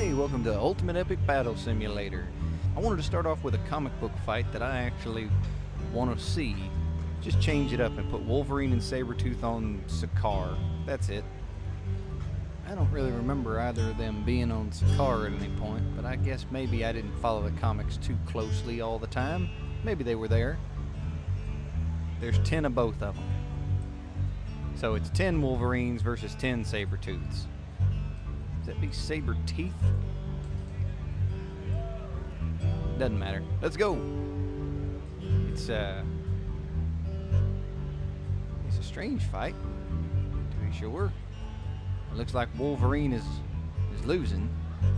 Hey, welcome to Ultimate Epic Battle Simulator. I wanted to start off with a comic book fight that I actually want to see. Just change it up and put Wolverine and Sabretooth on Sakaar. That's it. I don't really remember either of them being on Sakaar at any point, but I guess maybe I didn't follow the comics too closely all the time. Maybe they were there. There's 10 of both of them. So it's 10 Wolverines versus 10 Sabretooths. Does that be Sabreteeth? Doesn't matter. Let's go! It's a strange fight, to be sure. It looks like Wolverine is losing.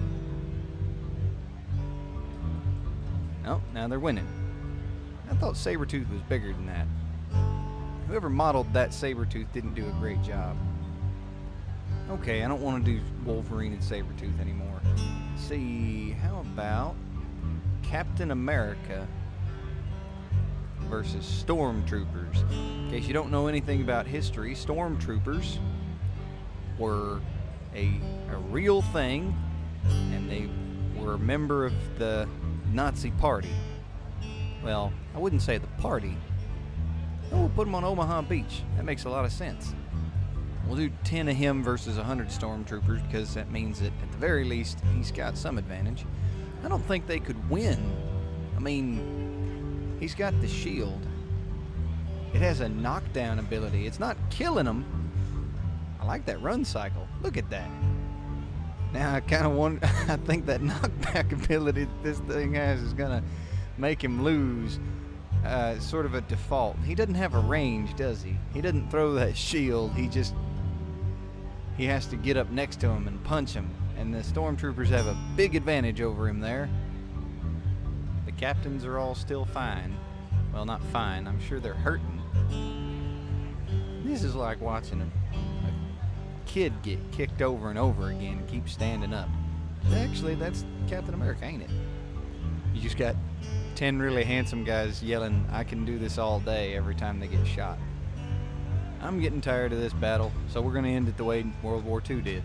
Oh, now they're winning. I thought Sabretooth was bigger than that. Whoever modeled that Sabretooth didn't do a great job. Okay, I don't want to do Wolverine and Sabretooth anymore. Let's see, how about Captain America versus Stormtroopers? In case you don't know anything about history, Stormtroopers were a real thing, and they were a member of the Nazi Party. Well, I wouldn't say the party. Oh, we'll put them on Omaha Beach. That makes a lot of sense. We'll do 10 of him versus 100 Stormtroopers, because that means that at the very least he's got some advantage. I don't think they could win. I mean, he's got the shield. It has a knockdown ability. It's not killing him. I like that run cycle. Look at that. Now I kind of want. I think that knockback ability that this thing has is gonna make him lose. Sort of a default. He doesn't have a range, does he? He doesn't throw that shield. He has to get up next to him and punch him. And the Stormtroopers have a big advantage over him there. The captains are all still fine. Well, not fine. I'm sure they're hurting. This is like watching a kid get kicked over and over again and keep standing up. Actually, that's Captain America, ain't it? You just got 10 really handsome guys yelling, "I can do this all day," every time they get shot. I'm getting tired of this battle, so we're going to end it the way World War II did.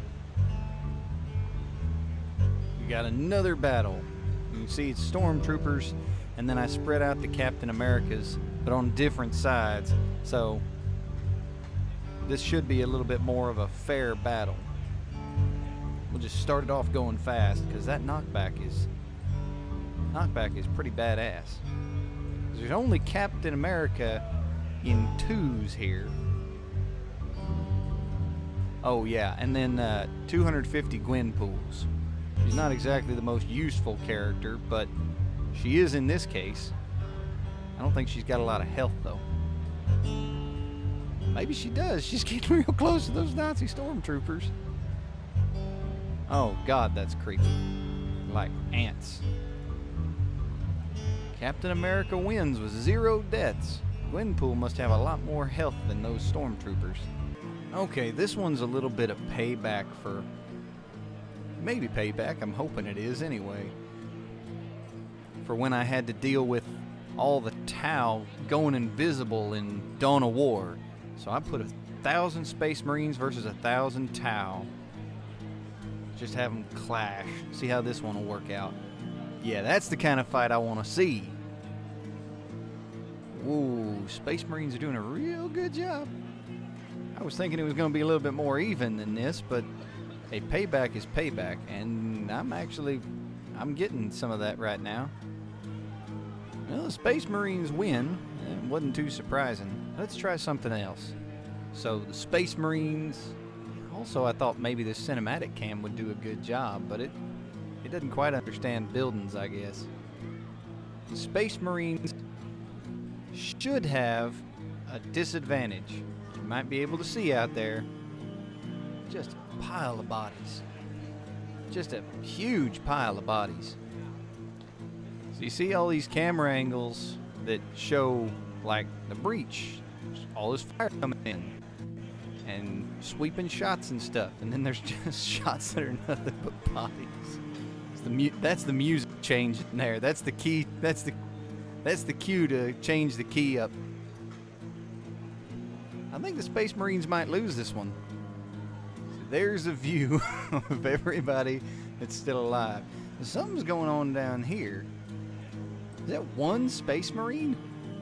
We got another battle. You can see it's Stormtroopers, and then I spread out the Captain Americas, but on different sides, so this should be a little bit more of a fair battle. We'll just start it off going fast, because that knockback is pretty badass. There's only Captain America in twos here. Oh yeah, and then 250 Gwenpools. She's not exactly the most useful character, but she is in this case. I don't think she's got a lot of health though. Maybe she does. She's getting real close to those Nazi Stormtroopers. Oh god, that's creepy. Like ants. Captain America wins with 0 deaths. Gwenpool must have a lot more health than those Stormtroopers. Okay, this one's a little bit of payback for... Maybe payback, I'm hoping it is anyway. For when I had to deal with all the Tau going invisible in Dawn of War. So I put 1,000 Space Marines versus 1,000 Tau. Just have them clash. See how this one will work out. Yeah, that's the kind of fight I want to see. Whoa, Space Marines are doing a real good job. I was thinking it was going to be a little bit more even than this, but a payback is payback, and I'm getting some of that right now. Well, the Space Marines win. It wasn't too surprising. Let's try something else. So the Space Marines. Also, I thought maybe the cinematic cam would do a good job, but it doesn't quite understand buildings, I guess. The Space Marines should have a disadvantage. You might be able to see out there just a pile of bodies. Just a huge pile of bodies. So you see all these camera angles that show like the breach, all this fire coming in and sweeping shots and stuff, and then there's just shots that are nothing but bodies. That's the music change in there. That's the key. That's the cue to change the key up. I think the Space Marines might lose this one. So there's a view of everybody that's still alive. Something's going on down here. Is that one Space Marine?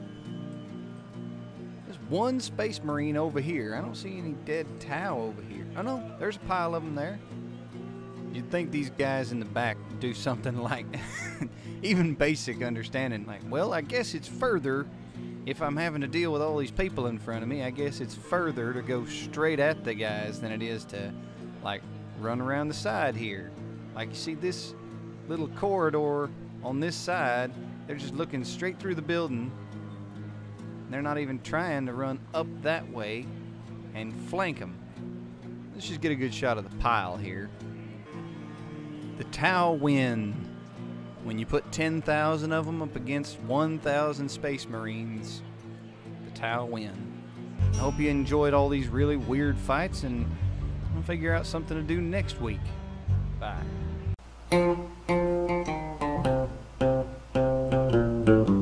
There's one Space Marine over here. I don't see any dead Tau over here. Oh no, there's a pile of them there. You'd think these guys in the back do something like even basic understanding. Like, well, I guess it's further. If I'm having to deal with all these people in front of me, I guess it's further to go straight at the guys than it is to, like, run around the side here. Like, you see this little corridor on this side, they're just looking straight through the building. They're not even trying to run up that way and flank them. Let's just get a good shot of the pile here. The Tau win. When you put 10,000 of them up against 1,000 Space Marines, the Tau win. I hope you enjoyed all these really weird fights, and I'll figure out something to do next week. Bye.